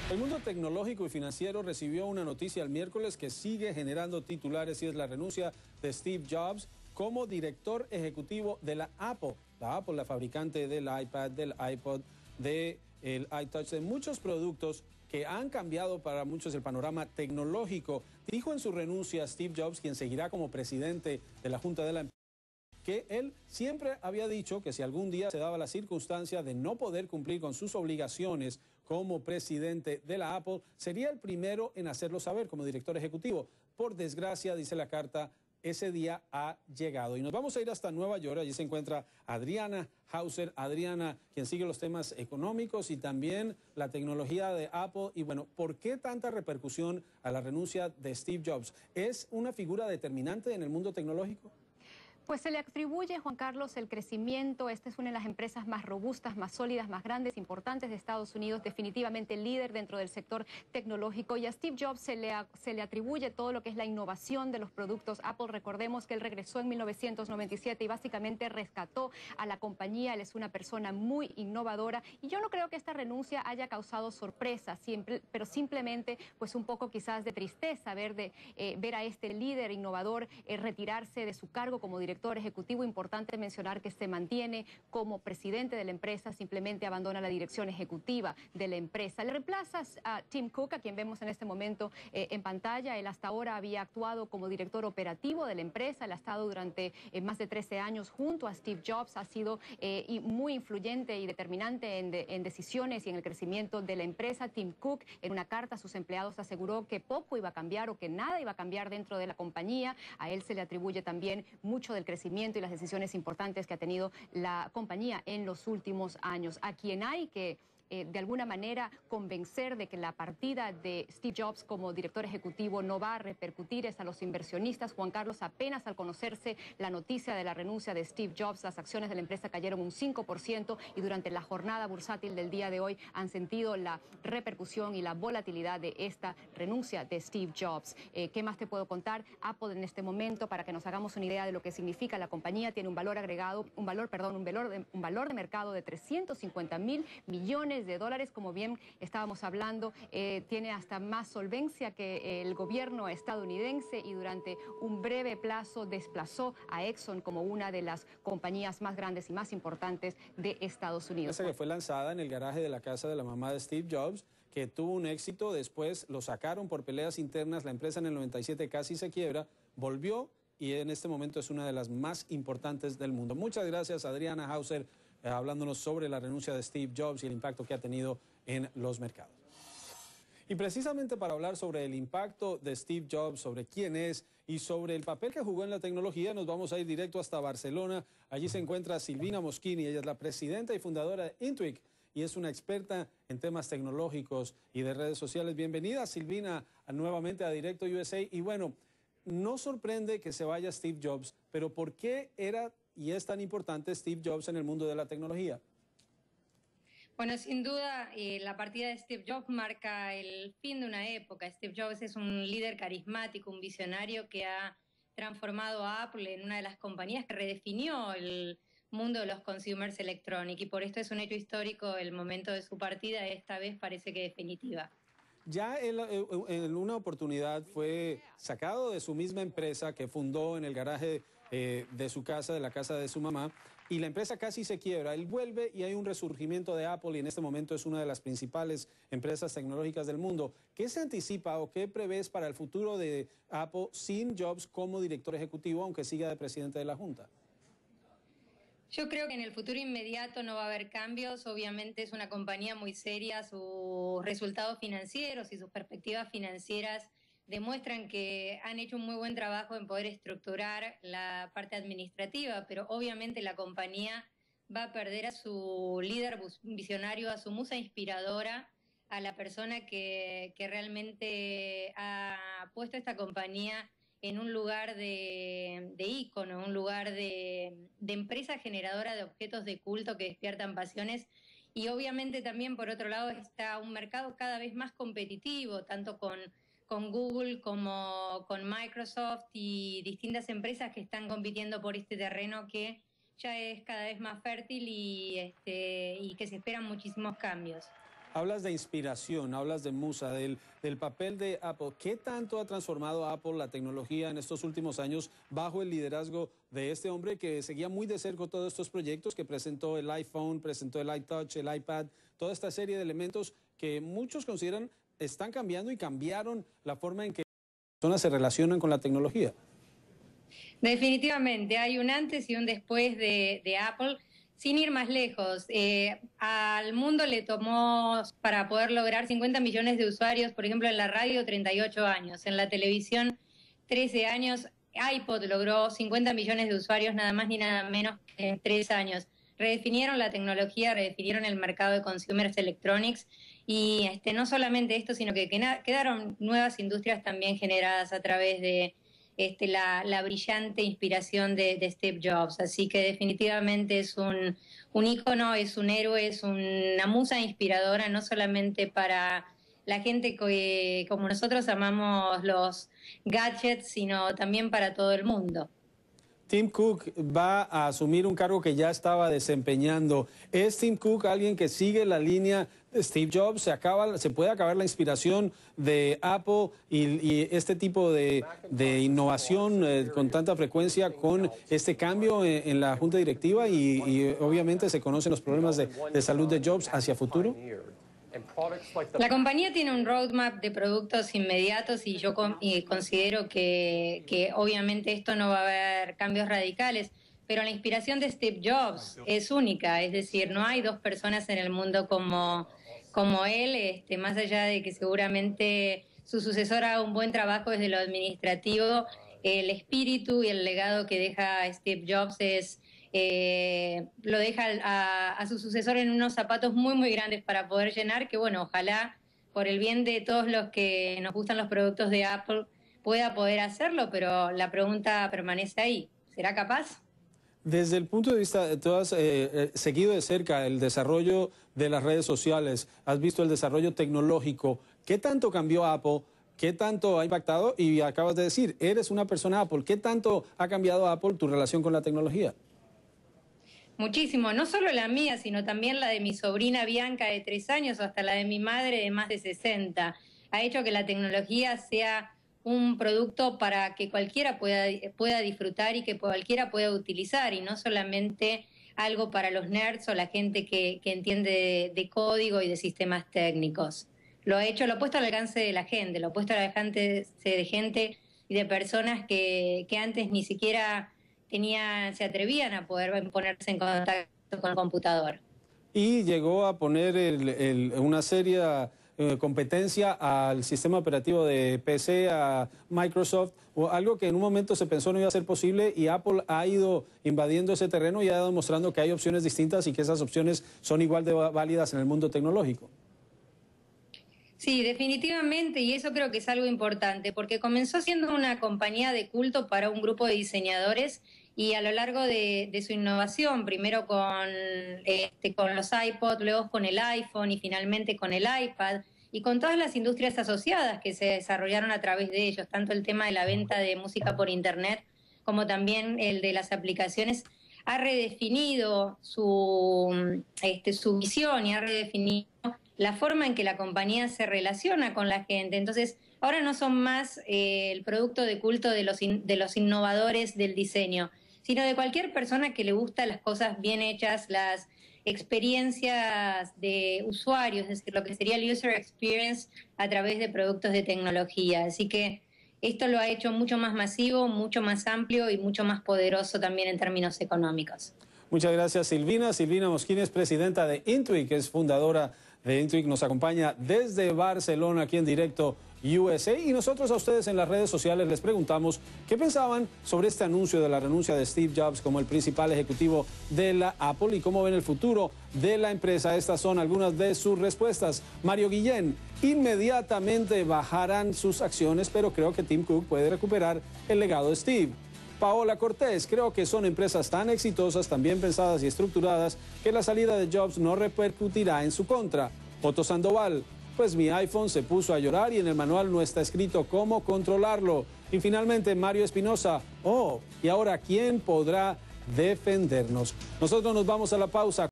El mundo tecnológico y financiero recibió una noticia el miércoles que sigue generando titulares y es la renuncia de Steve Jobs como director ejecutivo de la Apple. La Apple, la fabricante del iPad, del iPod, del iTouch, de muchos productos que han cambiado para muchos el panorama tecnológico. Dijo en su renuncia Steve Jobs, quien seguirá como presidente de la Junta de la empresa, que él siempre había dicho que si algún día se daba la circunstancia de no poder cumplir con sus obligaciones como presidente de la Apple, sería el primero en hacerlo saber como director ejecutivo. Por desgracia, dice la carta, ese día ha llegado. Y nos vamos a ir hasta Nueva York. Allí se encuentra Adriana Hauser. Adriana, quien sigue los temas económicos y también la tecnología de Apple. Y bueno, ¿por qué tanta repercusión a la renuncia de Steve Jobs? ¿Es una figura determinante en el mundo tecnológico? Pues se le atribuye, Juan Carlos, el crecimiento. Esta es una de las empresas más robustas, más sólidas, más grandes, importantes de Estados Unidos, definitivamente líder dentro del sector tecnológico. Y a Steve Jobs se le atribuye todo lo que es la innovación de los productos Apple. Recordemos que él regresó en 1997 y básicamente rescató a la compañía. Él es una persona muy innovadora y yo no creo que esta renuncia haya causado sorpresa, pero simplemente pues un poco quizás de tristeza ver a este líder innovador retirarse de su cargo como director ejecutivo. Importante mencionar que se mantiene como presidente de la empresa, simplemente abandona la dirección ejecutiva de la empresa. Le reemplaza a Tim Cook, a quien vemos en este momento en pantalla. Él hasta ahora había actuado como director operativo de la empresa. Él ha estado durante más de 13 años junto a Steve Jobs. Ha sido muy influyente y determinante en decisiones y en el crecimiento de la empresa. Tim Cook, en una carta a sus empleados, aseguró que poco iba a cambiar o que nada iba a cambiar dentro de la compañía. A él se le atribuye también mucho del crecimiento y las decisiones importantes que ha tenido la compañía en los últimos años. A quien hay que de alguna manera convencer de que la partida de Steve Jobs como director ejecutivo no va a repercutir es a los inversionistas. Juan Carlos, apenas al conocerse la noticia de la renuncia de Steve Jobs, las acciones de la empresa cayeron un 5% y durante la jornada bursátil del día de hoy han sentido la repercusión y la volatilidad de esta renuncia de Steve Jobs. ¿Qué más te puedo contar? Apple en este momento, para que nos hagamos una idea de lo que significa la compañía, tiene un valor agregado, un valor de mercado de 350.000 millones de dólares, como bien estábamos hablando. Tiene hasta más solvencia que el gobierno estadounidense y durante un breve plazo desplazó a Exxon como una de las compañías más grandes y más importantes de Estados Unidos. Esa que fue lanzada en el garaje de la casa de la mamá de Steve Jobs, que tuvo un éxito, después lo sacaron por peleas internas, la empresa en el 97 casi se quiebra, volvió y en este momento es una de las más importantes del mundo. Muchas gracias, Adriana Hauser, hablándonos sobre la renuncia de Steve Jobs y el impacto que ha tenido en los mercados. Y precisamente para hablar sobre el impacto de Steve Jobs, sobre quién es y sobre el papel que jugó en la tecnología, nos vamos a ir directo hasta Barcelona. Allí se encuentra Silvina Moschini, ella es la presidenta y fundadora de Intuit y es una experta en temas tecnológicos y de redes sociales. Bienvenida, Silvina, nuevamente a Directo USA. Y bueno, no sorprende que se vaya Steve Jobs, pero ¿por qué era y es tan importante Steve Jobs en el mundo de la tecnología? Bueno, sin duda, la partida de Steve Jobs marca el fin de una época. Steve Jobs es un líder carismático, un visionario que ha transformado a Apple en una de las compañías que redefinió el mundo de los consumers electronic, y por esto es un hecho histórico el momento de su partida. Esta vez parece que definitiva. Ya él en una oportunidad fue sacado de su misma empresa que fundó en el garaje de su casa, de la casa de su mamá, y la empresa casi se quiebra. Él vuelve y hay un resurgimiento de Apple y en este momento es una de las principales empresas tecnológicas del mundo. ¿Qué se anticipa o qué prevés para el futuro de Apple sin Jobs como director ejecutivo, aunque siga de presidente de la Junta? Yo creo que en el futuro inmediato no va a haber cambios. Obviamente es una compañía muy seria, sus resultados financieros y sus perspectivas financieras demuestran que han hecho un muy buen trabajo en poder estructurar la parte administrativa, pero obviamente la compañía va a perder a su líder visionario, a su musa inspiradora, a la persona que realmente ha puesto esta compañía en un lugar de ícono, un lugar de empresa generadora de objetos de culto que despiertan pasiones. Y obviamente también, por otro lado, está un mercado cada vez más competitivo, tanto con Google como con Microsoft y distintas empresas que están compitiendo por este terreno que ya es cada vez más fértil y que se esperan muchísimos cambios. Hablas de inspiración, hablas de musa, del papel de Apple. ¿Qué tanto ha transformado Apple la tecnología en estos últimos años bajo el liderazgo de este hombre que seguía muy de cerca todos estos proyectos, que presentó el iPhone, presentó el iTouch, el iPad, toda esta serie de elementos que muchos consideran están cambiando y cambiaron la forma en que las personas se relacionan con la tecnología? Definitivamente, hay un antes y un después de Apple. Sin ir más lejos, al mundo le tomó para poder lograr 50 millones de usuarios, por ejemplo, en la radio 38 años, en la televisión 13 años, iPod logró 50 millones de usuarios nada más ni nada menos que en 3 años. Redefinieron la tecnología, redefinieron el mercado de consumers electronics y no solamente esto, sino que quedaron nuevas industrias también generadas a través de la brillante inspiración de Steve Jobs. Así que definitivamente es un ícono, es un héroe, es una musa inspiradora, no solamente para la gente que, como nosotros, amamos los gadgets, sino también para todo el mundo. Tim Cook va a asumir un cargo que ya estaba desempeñando. ¿Es Tim Cook alguien que sigue la línea de Steve Jobs? ¿Se puede acabar la inspiración de Apple y este tipo de innovación con tanta frecuencia con este cambio en la junta directiva y obviamente se conocen los problemas de salud de Jobs hacia futuro? La compañía tiene un roadmap de productos inmediatos y yo considero que obviamente esto no va a haber cambios radicales, pero la inspiración de Steve Jobs es única, es decir, no hay dos personas en el mundo como él, más allá de que seguramente su sucesor haga un buen trabajo desde lo administrativo, el espíritu y el legado que deja Steve Jobs lo deja a su sucesor en unos zapatos muy, muy grandes para poder llenar, que bueno, ojalá por el bien de todos los que nos gustan los productos de Apple pueda poder hacerlo, pero la pregunta permanece ahí. ¿Será capaz? Desde el punto de vista, tú has seguido de cerca el desarrollo de las redes sociales, has visto el desarrollo tecnológico. ¿Qué tanto cambió Apple? ¿Qué tanto ha impactado? Y acabas de decir, eres una persona Apple. ¿Qué tanto ha cambiado Apple tu relación con la tecnología? Muchísimo, no solo la mía, sino también la de mi sobrina Bianca de 3 años, hasta la de mi madre de más de 60. Ha hecho que la tecnología sea un producto para que cualquiera pueda disfrutar y que cualquiera pueda utilizar, y no solamente algo para los nerds o la gente que entiende de código y de sistemas técnicos. Lo ha puesto al alcance de la gente, lo ha puesto al alcance de gente y de personas que antes ni siquiera se atrevían a poder ponerse en contacto con el computador. Y llegó a poner una seria competencia al sistema operativo de PC, a Microsoft, o algo que en un momento se pensó no iba a ser posible, y Apple ha ido invadiendo ese terreno y ha ido demostrando que hay opciones distintas y que esas opciones son igual de válidas en el mundo tecnológico. Sí, definitivamente, y eso creo que es algo importante, porque comenzó siendo una compañía de culto para un grupo de diseñadores y a lo largo de su innovación, primero con los iPod, luego con el iPhone y finalmente con el iPad, y con todas las industrias asociadas que se desarrollaron a través de ellos, tanto el tema de la venta de música por Internet como también el de las aplicaciones, ha redefinido su visión y ha redefinido la forma en que la compañía se relaciona con la gente. Entonces, ahora no son más el producto de culto de los innovadores del diseño, sino de cualquier persona que le gusta las cosas bien hechas, las experiencias de usuarios, es decir, lo que sería el user experience a través de productos de tecnología. Así que esto lo ha hecho mucho más masivo, mucho más amplio y mucho más poderoso también en términos económicos. Muchas gracias, Silvina. Silvina Moschini es presidenta de Intuit, que es fundadora de Intuit, nos acompaña desde Barcelona, aquí en directo USA, y nosotros a ustedes en las redes sociales les preguntamos qué pensaban sobre este anuncio de la renuncia de Steve Jobs como el principal ejecutivo de la Apple y cómo ven el futuro de la empresa. Estas son algunas de sus respuestas. Mario Guillén: inmediatamente bajarán sus acciones, pero creo que Tim Cook puede recuperar el legado de Steve. Paola Cortés: creo que son empresas tan exitosas, tan bien pensadas y estructuradas, que la salida de Jobs no repercutirá en su contra. Otto Sandoval: pues mi iPhone se puso a llorar y en el manual no está escrito cómo controlarlo. Y finalmente Mario Espinosa: ¿y ahora quién podrá defendernos? Nosotros nos vamos a la pausa.